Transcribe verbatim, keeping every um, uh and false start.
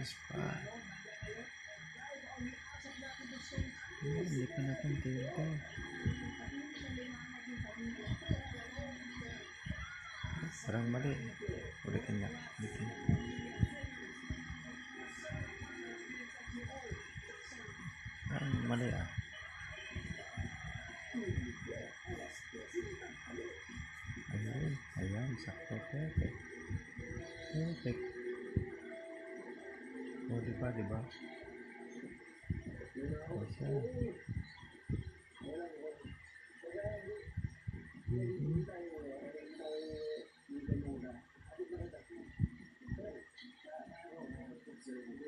Ayos pa. Oh, hindi pa napantil ko. Parang mali. Ulitin nga. Ulitin. Parang mali ah. Ayun. Ayan. Sakto. Perfect. Perfect. O, diba, diba? O siya. Mm-hmm.